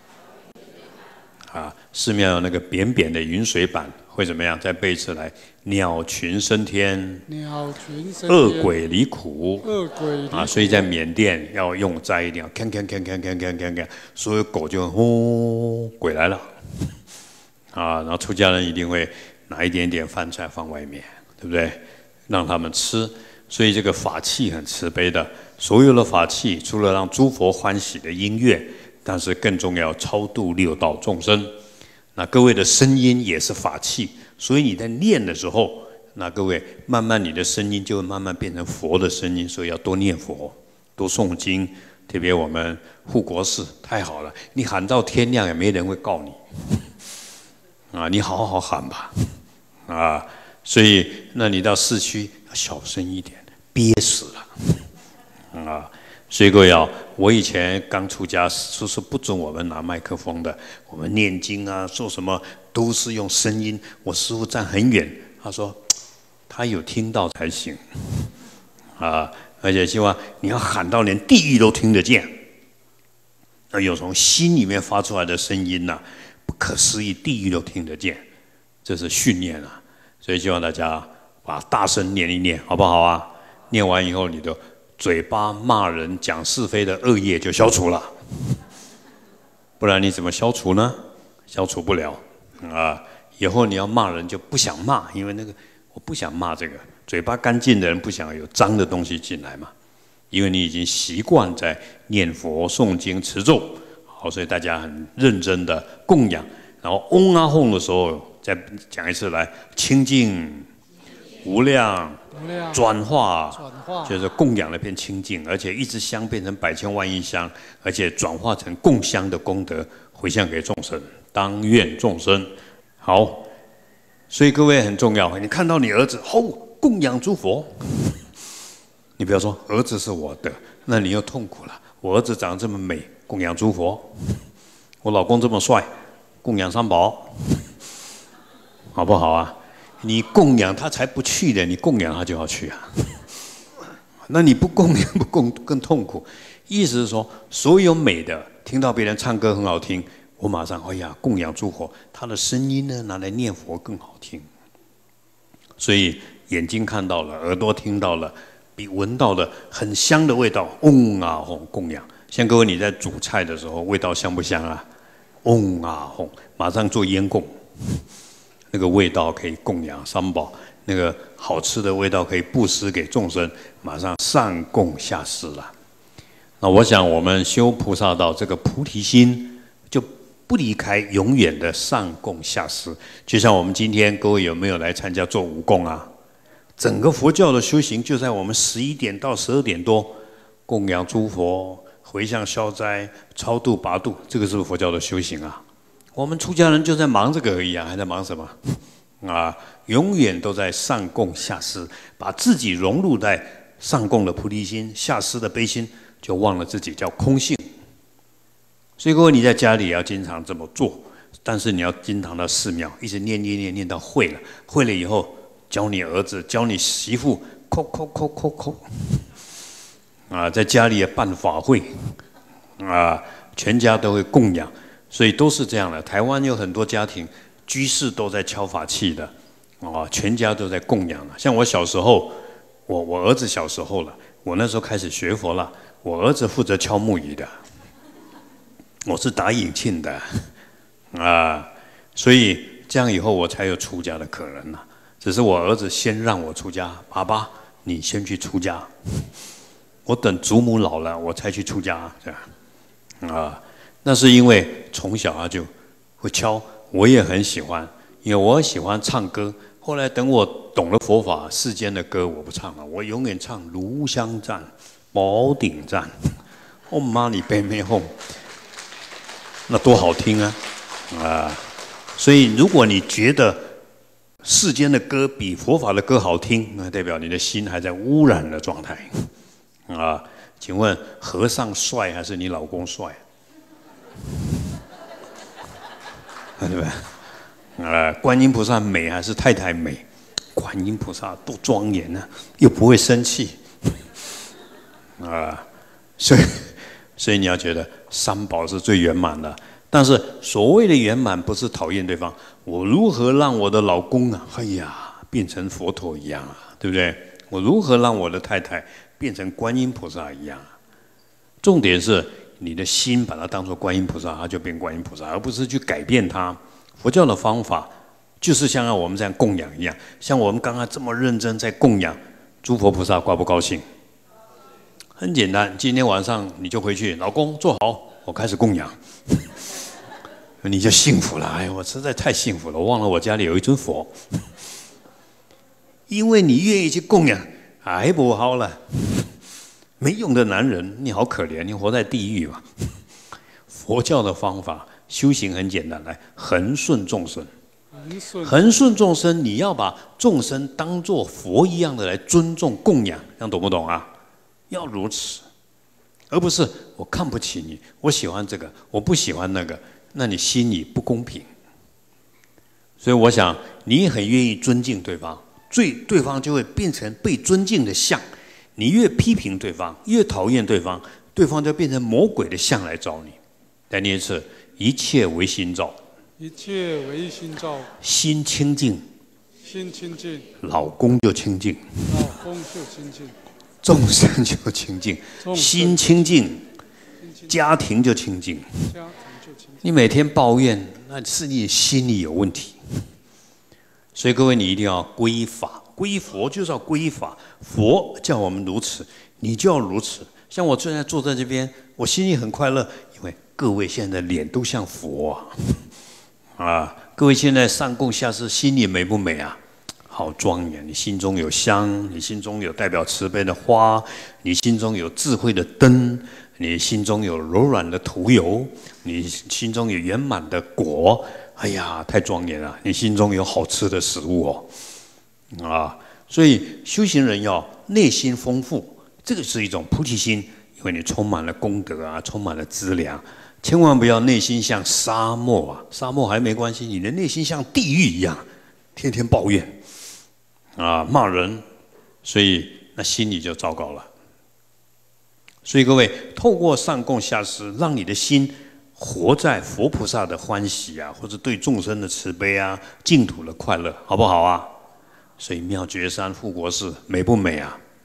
啊，寺庙有那个扁扁的云水板，会怎么样？再背一次来，鸟群升天，鸟群升天，恶鬼离苦，恶鬼离苦啊，所以在缅甸要用斋一定要看看看看看看看看，所有狗就哦，鬼来了。啊，然后出家人一定会拿一点点饭菜放外面，对不对？让他们吃。所以这个法器很慈悲的，所有的法器除了让诸佛欢喜的音乐，但是更重要超度六道众生。那各位的声音也是法器，所以你在念的时候，那各位慢慢你的声音就会慢慢变成佛的声音，所以要多念佛，多诵经。特别我们护国寺太好了，你喊到天亮也没人会告你。啊，你好好喊吧，啊，所以那你到市区要小声一点，憋死了，啊，所以各位啊，我以前刚出家，师父不准我们拿麦克风的，我们念经啊，做什么都是用声音。我师父站很远，他说他有听到才行，啊，而且希望你要喊到连地狱都听得见，要有从心里面发出来的声音呐、啊。不可思议，地狱都听得见，这是训练啊！所以希望大家把大声念一念，好不好啊？念完以后，你的嘴巴骂人、讲是非的恶业就消除了，不然你怎么消除呢？消除不了啊！以后你要骂人就不想骂，因为那个我不想骂这个，嘴巴干净的人不想有脏的东西进来嘛，因为你已经习惯在念佛、诵经、持咒。好，所以大家很认真的供养，然后嗡啊吽的时候，再讲一次来，清净、无量、转化，就是供养那片清净，而且一支香变成百千万亿香，而且转化成供香的功德，回向给众生，当愿众生好。所以各位很重要，你看到你儿子吼供养诸佛，你不要说儿子是我的，那你又痛苦了。我儿子长得这么美。供养诸佛，我老公这么帅，供养三宝，好不好啊？你供养他才不去的，你供养他就要去啊。那你不供养不供更痛苦。意思是说，所有美的，听到别人唱歌很好听，我马上哎呀供养诸佛，他的声音呢拿来念佛更好听。所以眼睛看到了，耳朵听到了， 比闻到的很香的味道，嗡啊哄供养。像各位你在煮菜的时候，味道香不香啊？嗡啊哄，马上做烟供，那个味道可以供养三宝，那个好吃的味道可以布施给众生，马上上供下施了。那我想我们修菩萨道，这个菩提心就不离开永远的上供下施。就像我们今天各位有没有来参加做五供啊？整个佛教的修行就在我们十一点到十二点多供养诸佛、回向消灾、超度拔度，这个是不是佛教的修行啊？我们出家人就在忙这个而已啊，还在忙什么？啊，永远都在上供下施，把自己融入在上供的菩提心、下施的悲心，就忘了自己叫空性。所以各位你在家里也要经常这么做，但是你要经常到寺庙，一直念念念念到会了，会了以后。教你儿子，教你媳妇，叩叩叩叩叩，啊，在家里也办法会，啊，全家都会供养，所以都是这样的。台湾有很多家庭，居士都在敲法器的，啊，全家都在供养了。像我小时候，我我儿子小时候了，我那时候开始学佛了，我儿子负责敲木鱼的，我是打引磬的，啊，所以这样以后我才有出家的可能了。只是我儿子先让我出家，爸爸，你先去出家，我等祖母老了，我才去出家，这样啊。那是因为从小他就会敲，我也很喜欢，因为我喜欢唱歌。后来等我懂了佛法，世间的歌我不唱了，我永远唱《炉香赞》《宝顶赞》《唵嘛呢叭咪吽》，那多好听啊！啊，所以如果你觉得世间的歌比佛法的歌好听，那代表你的心还在污染的状态啊！请问和尚帅还是你老公帅？对不对？啊，观音菩萨美还是太太美？观音菩萨多庄严呢、啊，又不会生气啊！所以，所以你要觉得三宝是最圆满的。但是所谓的圆满，不是讨厌对方。我如何让我的老公啊，哎呀，变成佛陀一样啊，对不对？我如何让我的太太变成观音菩萨一样啊？重点是你的心把它当作观音菩萨，它就变观音菩萨，而不是去改变它。佛教的方法就是像我们这样供养一样，像我们刚刚这么认真在供养诸佛菩萨，高不高兴？很简单，今天晚上你就回去，老公坐好，我开始供养。你就幸福了，哎，我实在太幸福了，我忘了我家里有一尊佛，因为你愿意去供养，哎，不好了，没用的男人，你好可怜，你活在地狱吧。佛教的方法修行很简单，来恒顺众生，恒顺众生，你要把众生当作佛一样的来尊重供养，这样懂不懂啊？要如此，而不是我看不起你，我喜欢这个，我不喜欢那个。那你心里不公平，所以我想你很愿意尊敬对方，对对方就会变成被尊敬的像。你越批评对方，越讨厌对方，对方就变成魔鬼的像来找你。再念一次，一切唯心造，
一切唯心造，
心清净，
心清净，
老公就清净，
老公就清净，
众生就清净，心清净，家庭就清净。你每天抱怨，那是你心里有问题。所以各位，你一定要归法，归佛就是要归法。佛叫我们如此，你就要如此。像我现在坐在这边，我心里很快乐，因为各位现在脸都像佛啊！啊，各位现在上供下施，心里美不美啊？好庄严！你心中有香，你心中有代表慈悲的花，你心中有智慧的灯。你心中有柔软的土油，你心中有圆满的果，哎呀，太庄严了！你心中有好吃的食物哦，啊，所以修行人要内心丰富，这个是一种菩提心，因为你充满了功德啊，充满了资粮，千万不要内心像沙漠啊，沙漠还没关系，你的内心像地狱一样，天天抱怨啊，骂人，所以那心里就糟糕了。所以各位，透过上供下施，让你的心活在佛菩萨的欢喜啊，或者对众生的慈悲啊，净土的快乐，好不好啊？所以妙觉山护国寺美不美啊？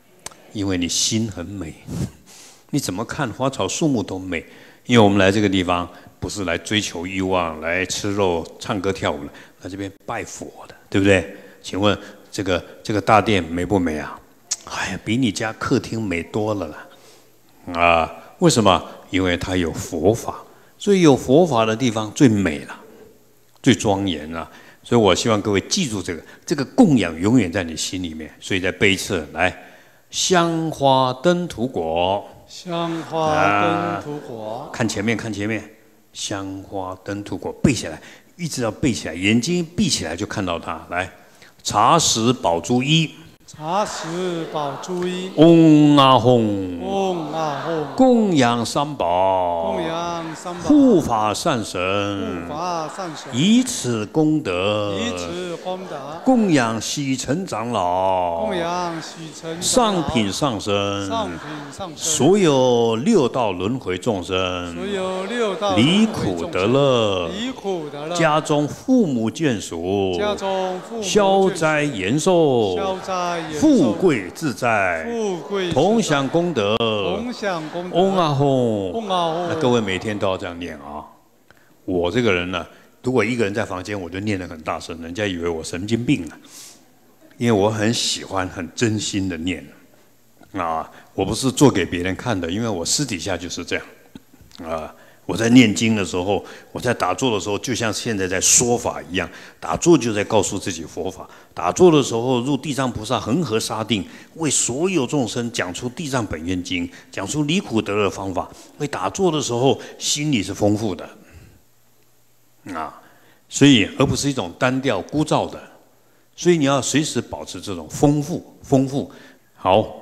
因为你心很美，你怎么看花草树木都美。因为我们来这个地方不是来追求欲望、来吃肉、唱歌跳舞的，来这边拜佛的，对不对？请问这个这个大殿美不美啊？哎呀，比你家客厅美多了啦！啊，为什么？因为它有佛法，所以有佛法的地方最美了，最庄严了。所以我希望各位记住这个，这个供养永远在你心里面。所以在背册来，香花灯土果，
香花灯土果、啊，
看前面，看前面，香花灯土果，背起来，一直要背起来，眼睛闭起来就看到它。来，茶食宝珠衣。
茶食宝珠衣，
嗡啊吽，
嗡啊吽，
供养三宝，
供养三宝，
护法善神，
护法善神，
以此功德，
以此功德，
供养喜尘长老，
供养喜尘
上品上生，
上品上生，
所有六道轮回众生，
所有六道
离苦得乐，
离苦得乐，
家中父母眷属，
家中父母
消灾延寿，
消灾。
富贵自在，
富贵
同享功德，
同享功德。
嗡啊吽，
嗡啊吽。
那各位每天都要这样念啊！我这个人呢，如果一个人在房间，我就念得很大声，人家以为我神经病了，因为我很喜欢、很真心的念啊！我不是做给别人看的，因为我私底下就是这样啊。我在念经的时候，我在打坐的时候，就像现在在说法一样，打坐就在告诉自己佛法。打坐的时候，入地藏菩萨恒河沙定，为所有众生讲出地藏本愿经，讲出离苦得乐的方法。为打坐的时候，心里是丰富的啊，所以而不是一种单调枯燥的。所以你要随时保持这种丰富、丰富。好。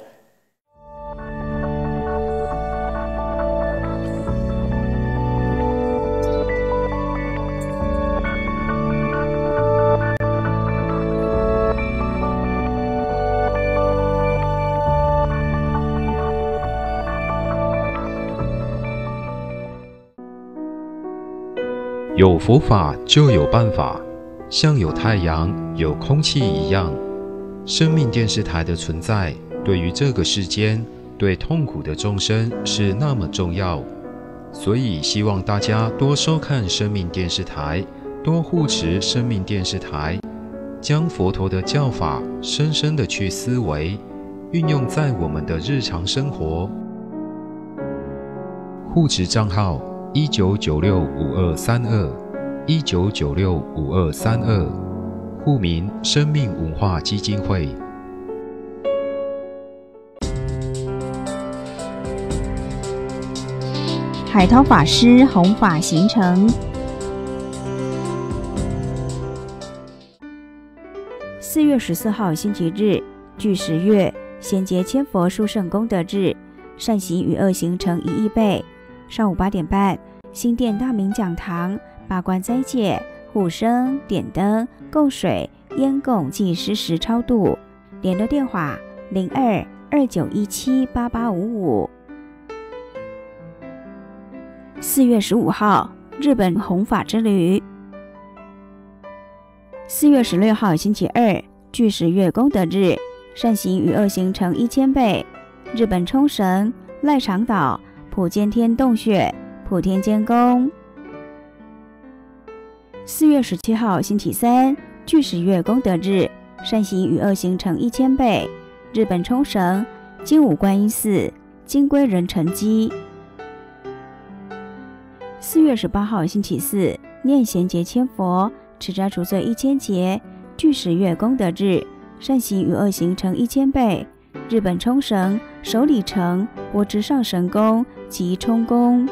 有佛法就有办法，像有太阳、有空气一样。生命电视台的存在，对于这个世间、对痛苦的众生是那么重要，所以希望大家多收看生命电视台，多护持生命电视台，将佛陀的教法深深的去思维，运用在我们的日常生活。护持账号一九九六五二三二，一九九六五二三二，户名生命文化基金会。
海涛法师弘法行程。四月十四号星期日，具十月，先结千佛殊胜功德日，善行与恶行成一亿倍。上午八点半，新店大明讲堂，八关斋戒、护生、点灯、供水、烟供暨施食超度。联络电话零二二九一七八八五五。四月十五号，日本弘法之旅。四月十六号星期二，具十月功德日，善行与恶行成一千倍。日本冲绳赖长岛普坚天洞穴普天间宫。四月十七号星期三，具十月功德日，善行与恶行成一千倍。日本冲绳金武观音寺金龟人成基。四月十八号星期四，念贤节千佛，持斋除罪一千劫，具十月功德日，善行与恶行成一千倍。日本冲绳首里城波之上神宫及冲宫。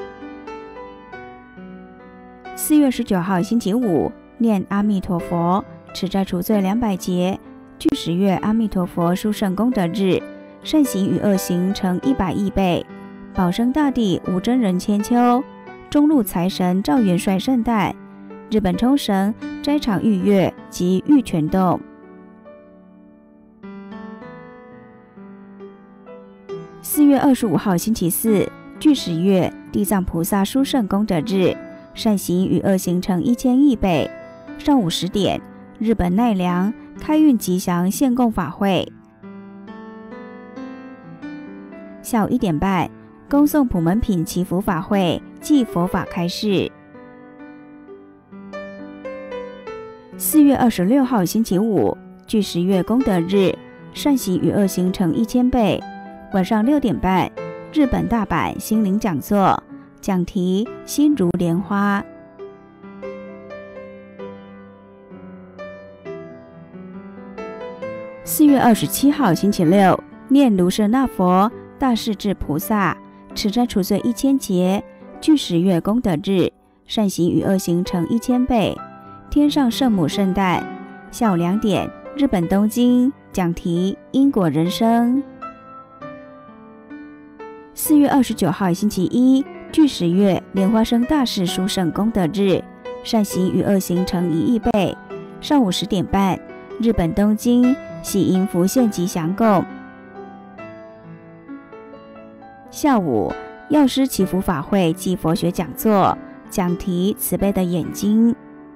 四月十九号星期五，念阿弥陀佛，持斋除罪两百劫，具十月阿弥陀佛殊胜功德日，善行与恶行成一百亿倍。保生大帝无真人千秋，中路财神赵元帅圣诞，日本冲绳斋场御月及玉泉洞。四月二十五号星期四，具十月地藏菩萨殊胜功德日，善行与恶行成一千亿倍。上午十点，日本奈良开运吉祥献供法会。 下午一点半，恭送普门品祈福法会暨佛法开示。四月二十六号星期五，具十月功德日，善行与恶行成一千倍。晚上六点半，日本大阪心灵讲座，讲题心如莲花。四月二十七号星期六，念卢舍那佛大势至菩萨持斋除罪一千劫，具十月功德日，善行与恶行成一千倍。天上圣母圣诞。下午两点，日本东京，讲题因果人生。四月二十九号星期一，具十月莲花生大士殊胜功德日，善行与恶行成一亿倍。上午十点半，日本东京喜迎福现吉祥供。下午药师祈福法会暨佛学讲座，讲题慈悲的眼睛。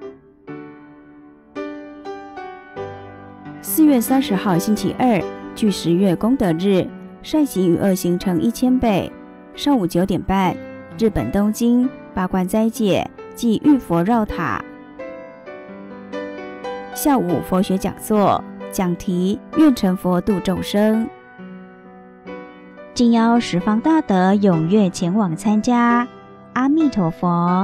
四月三十号星期二，具十月功德日，善行与恶行成一千倍。上午九点半，日本东京八关斋戒暨浴佛绕塔。下午佛学讲座，讲题愿成佛度众生。敬邀十方大德踊跃前往参加。阿弥陀佛。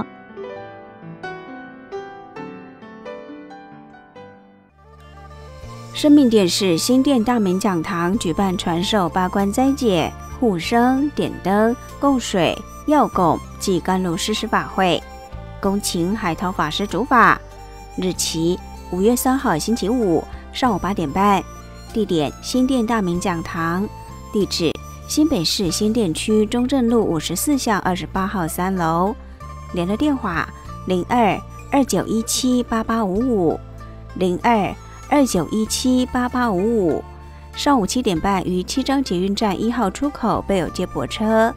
生命电视新店大明讲堂举办传授八关斋戒、护生、点灯、供水、药供及甘露施食法会，恭请海涛法师主法。日期五月三号星期五上午八点半，地点新店大明讲堂，地址新北市新店区中正路五十四巷二十八号三楼，联络电话零二二九一七八八五五零二二九一七八八五五。上午七点半于七张捷运站一号出口备有接驳车。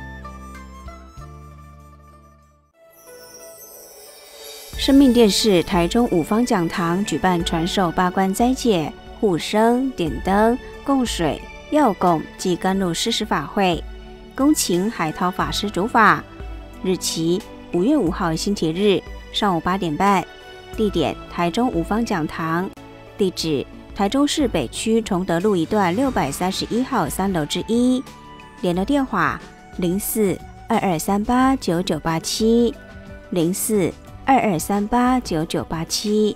生命电视台中五方讲堂举办传授八关斋戒、护生、点灯、供水、药供及甘露施食法会，恭请海涛法师主法。日期五月五号星期日上午八点半，地点台中五方讲堂，地址台中市北区崇德路一段六百三十一号三楼之一，联络电话零四二二三八九九八七零四二二三八九九八七。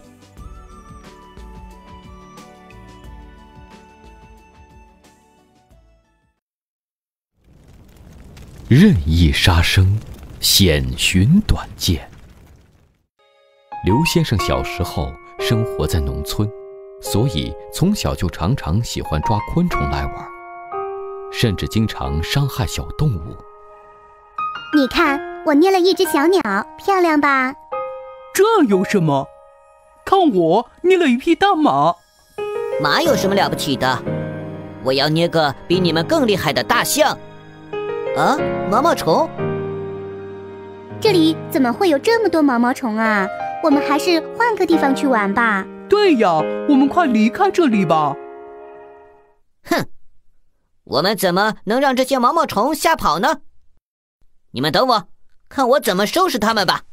任意杀生，险寻短见。刘先生小时候生活在农村，所以从小就常常喜欢抓昆虫来玩，甚至经常伤害小动物。
你看，我捏了一只小鸟，漂亮吧？
这有什么？看我捏了一匹大马。
马有什么了不起的？我要捏个比你们更厉害的大象。啊，毛毛虫？
这里怎么会有这么多毛毛虫啊？我们还是换个地方去玩吧。
对呀，我们快离开这里吧。
哼，我们怎么能让这些毛毛虫吓跑呢？你们等我，看我怎么收拾他们吧。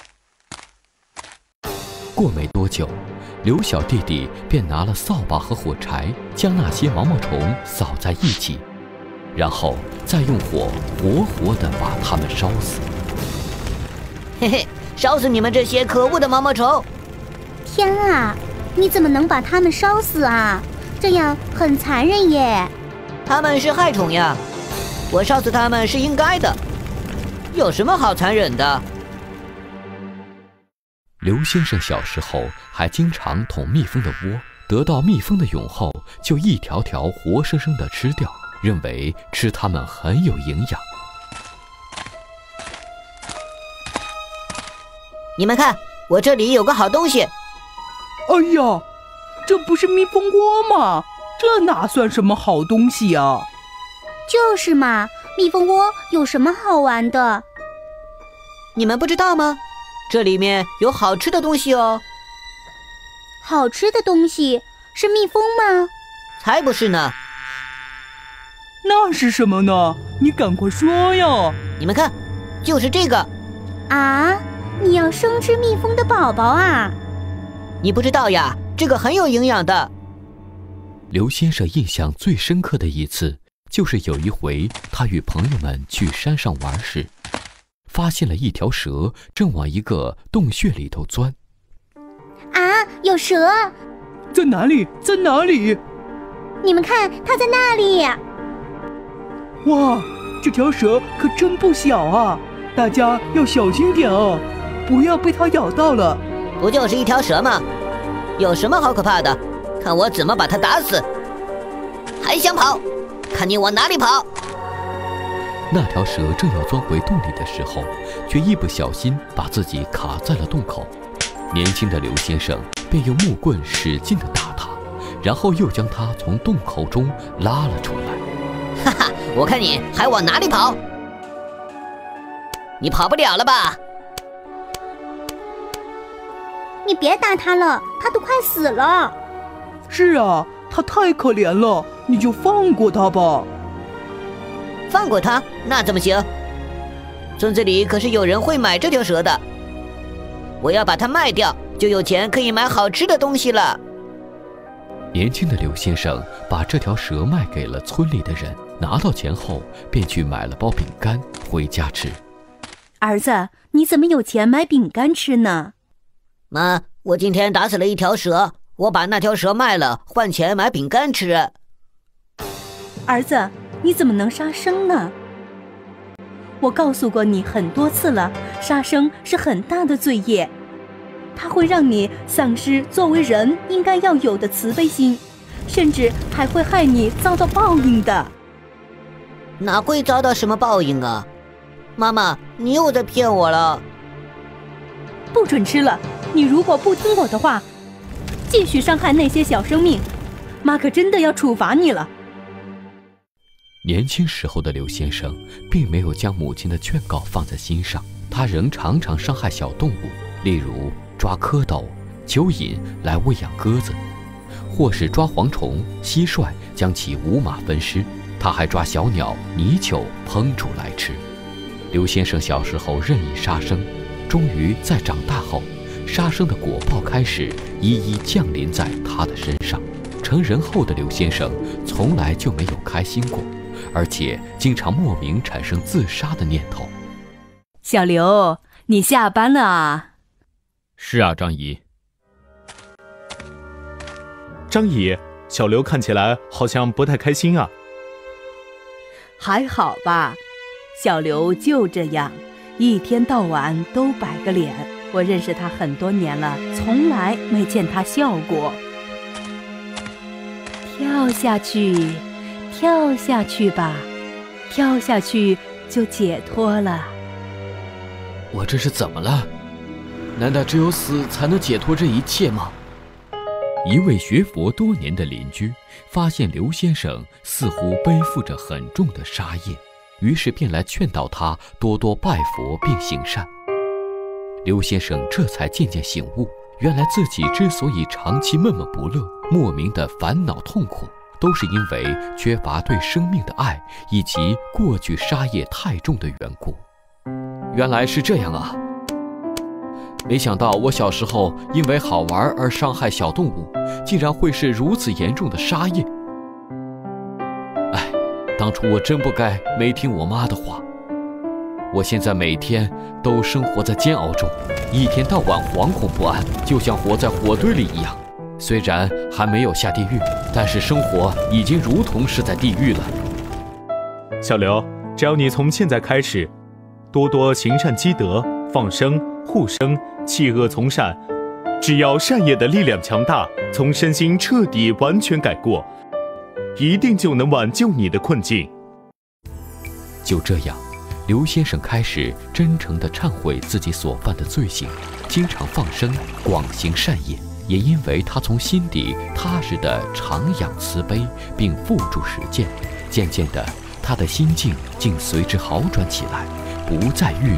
过没多久，刘小弟弟便拿了扫把和火柴，将那些毛毛虫扫在一起，然后再用火活活地把它们烧死。
嘿嘿，烧死你们这些可恶的毛毛虫！
天啊，你怎么能把它们烧死啊？这样很残忍耶。
它们是害虫呀，我烧死它们是应该的，有什么好残忍的？
刘先生小时候还经常捅蜜蜂的窝，得到蜜蜂的蛹后，就一条条活生生地吃掉，认为吃它们很有营养。
你们看，我这里有个好东西。
哎呀，这不是蜜蜂窝吗？这哪算什么好东西啊？
就是嘛，蜜蜂窝有什么好玩的？
你们不知道吗？这里面有好吃的东西哦。
好吃的东西是蜜蜂吗？
才不是呢。
那是什么呢？你赶快说呀！
你们看，就是这个。
啊，你要生吃蜜蜂的宝宝啊？
你不知道呀，这个很有营养的。
刘先生印象最深刻的一次，就是有一回他与朋友们去山上玩时，发现了一条蛇正往一个洞穴里头钻。
啊，有蛇！
在哪里？在哪里？
你们看，它在那里！
哇，这条蛇可真不小啊！大家要小心点哦，不要被它咬到了。
不就是一条蛇吗？有什么好可怕的？看我怎么把它打死！还想跑？看你往哪里跑！
那条蛇正要钻回洞里的时候，却一不小心把自己卡在了洞口。年轻的刘先生便用木棍使劲地打它，然后又将它从洞口中拉了出来。
哈哈，我看你还往哪里跑？你跑不了了吧？
你别打它了，它都快死了。
是啊，它太可怜了，你就放过它吧。
放过它？那怎么行？村子里可是有人会买这条蛇的。我要把它卖掉，就有钱可以买好吃的东西了。
年轻的刘先生把这条蛇卖给了村里的人，拿到钱后便去买了包饼干回家吃。
儿子，你怎么有钱买饼干吃呢？
妈，我今天打死了一条蛇，我把那条蛇卖了，换钱买饼干吃。
儿子，你怎么能杀生呢？我告诉过你很多次了，杀生是很大的罪业，它会让你丧失作为人应该要有的慈悲心，甚至还会害你遭到报应的。
哪会遭到什么报应啊？妈妈，你又在骗我了。
不准吃了，你如果不听我的话，继续伤害那些小生命，妈可真的要处罚你了。
年轻时候的刘先生并没有将母亲的劝告放在心上，他仍常常伤害小动物，例如抓蝌蚪、蚯蚓来喂养鸽子，或是抓蝗虫、蟋蟀将其五马分尸。他还抓小鸟、泥鳅烹煮来吃。刘先生小时候任意杀生，终于在长大后，杀生的果报开始一一降临在他的身上。成人后的刘先生从来就没有开心过，而且经常莫名产生自杀的念头。
小刘，你下班了啊？
是啊，张姨。张姨，小刘看起来好像不太开心啊。
还好吧，小刘就这样，一天到晚都摆个脸。我认识他很多年了，从来没见他笑过。跳下去，跳下去吧，跳下去就解脱了。
我这是怎么了？难道只有死才能解脱这一切吗？一位学佛多年的邻居发现刘先生似乎背负着很重的杀业，于是便来劝导他多多拜佛并行善。刘先生这才渐渐醒悟，原来自己之所以长期闷闷不乐，莫名的烦恼痛苦，都是因为缺乏对生命的爱，以及过去杀业太重的缘故。原来是这样啊！没想到我小时候因为好玩而伤害小动物，竟然会是如此严重的杀业。哎，当初我真不该没听我妈的话。我现在每天都生活在煎熬中，一天到晚惶恐不安，就像活在火堆里一样。虽然还没有下地狱，但是生活已经如同是在地狱了。
小刘，只要你从现在开始多多行善积德，放生、护生，弃恶从善，只要善业的力量强大，从身心彻底完全改过，一定就能挽救你的困境。
就这样，刘先生开始真诚地忏悔自己所犯的罪行，经常放生，广行善业。也因为他从心底踏实地常养慈悲，并付诸实践，渐渐的，他的心境竟随之好转起来，不再郁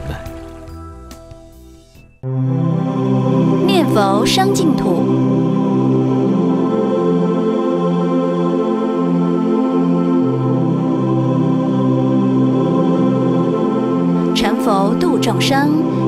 闷。
念佛生净土。 永生。